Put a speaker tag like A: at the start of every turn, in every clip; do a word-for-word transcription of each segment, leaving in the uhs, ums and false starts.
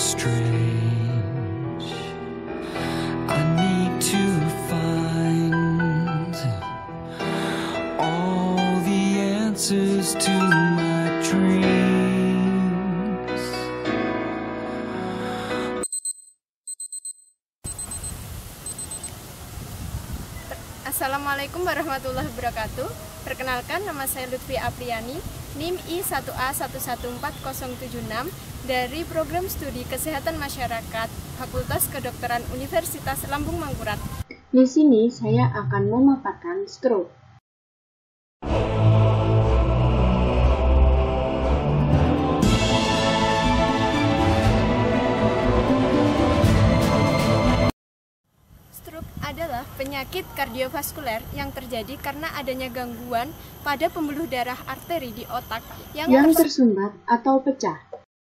A: strange. I need to find all the answers to my dreams.
B: Assalamualaikum warahmatullahi wabarakatuh. Perkenalkan, nama saya Lutfi Apriani, N I M I satu A satu satu empat nol tujuh enam dari Program Studi Kesehatan Masyarakat Fakultas Kedokteran Universitas Lambung Mangkurat.
C: Di sini saya akan memaparkan stroke.
B: Stroke adalah penyakit kardiovaskuler yang terjadi karena adanya gangguan pada pembuluh darah arteri di otak yang,
C: yang tersumbat atau pecah.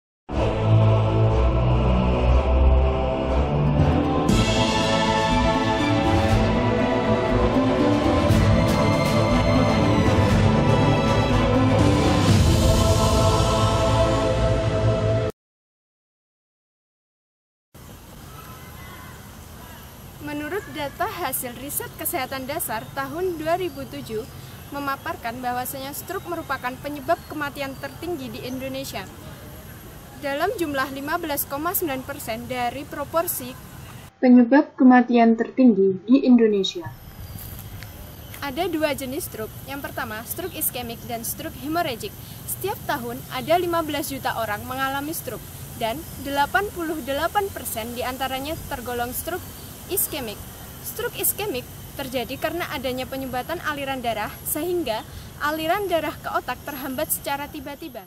B: Menurut data hasil riset kesehatan dasar tahun dua ribu tujuh memaparkan bahwasanya stroke merupakan penyebab kematian tertinggi di Indonesia dalam jumlah lima belas koma sembilan persen dari proporsi
C: penyebab kematian tertinggi di Indonesia.
B: Ada dua jenis stroke. Yang pertama, stroke iskemik dan stroke hemorrhagic. Setiap tahun ada lima belas juta orang mengalami stroke dan delapan puluh delapan persen diantaranya tergolong stroke iskemik. Stroke iskemik terjadi karena adanya penyumbatan aliran darah sehingga aliran darah ke otak terhambat secara tiba-tiba.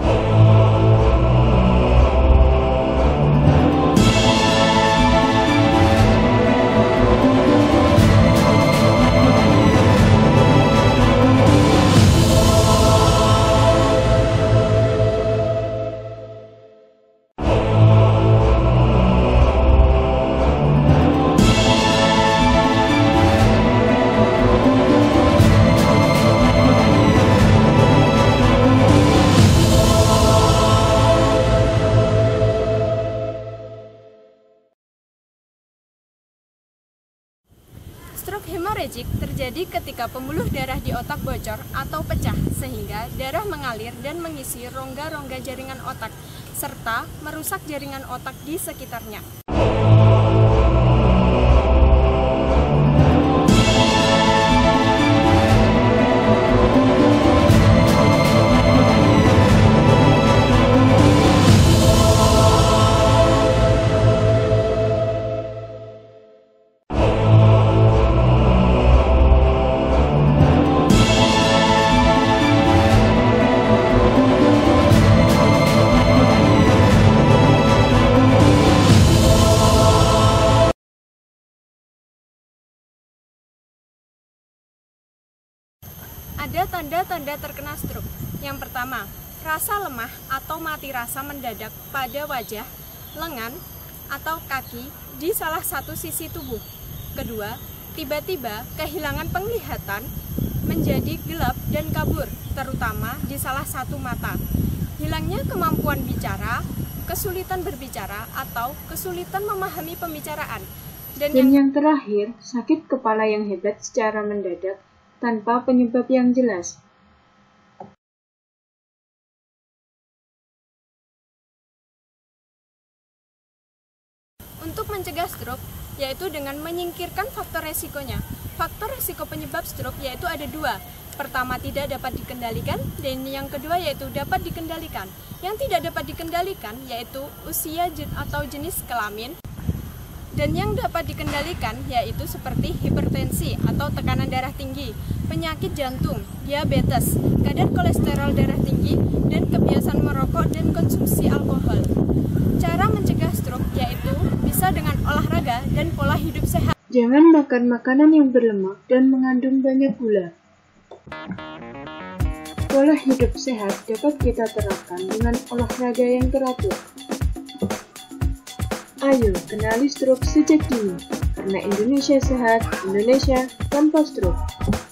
B: Stroke hemorrhagic terjadi ketika pembuluh darah di otak bocor atau pecah sehingga darah mengalir dan mengisi rongga-rongga jaringan otak serta merusak jaringan otak di sekitarnya. Ada tanda-tanda terkena stroke. Yang pertama, rasa lemah atau mati rasa mendadak pada wajah, lengan, atau kaki di salah satu sisi tubuh. Kedua, tiba-tiba kehilangan penglihatan menjadi gelap dan kabur, terutama di salah satu mata. Hilangnya kemampuan bicara, kesulitan berbicara, atau kesulitan memahami pembicaraan. Dan,
C: Dan
B: yang,
C: yang terakhir, sakit kepala yang hebat secara mendadak tanpa penyebab yang jelas.
B: Untuk mencegah stroke, yaitu dengan menyingkirkan faktor resikonya. Faktor resiko penyebab stroke yaitu ada dua. Pertama, tidak dapat dikendalikan, dan yang kedua yaitu dapat dikendalikan. Yang tidak dapat dikendalikan yaitu usia atau jenis kelamin, dan yang dapat dikendalikan yaitu seperti hipertensi atau tekanan darah tinggi, penyakit jantung, diabetes, kadar kolesterol darah tinggi, dan kebiasaan merokok dan konsumsi alkohol. Cara mencegah stroke yaitu bisa dengan olahraga dan pola hidup sehat.
C: Jangan makan makanan yang berlemak dan mengandung banyak gula. Pola hidup sehat dapat kita terapkan dengan olahraga yang teratur. Ayo kenali stroke sejak dini, karena Indonesia sehat, Indonesia tanpa stroke.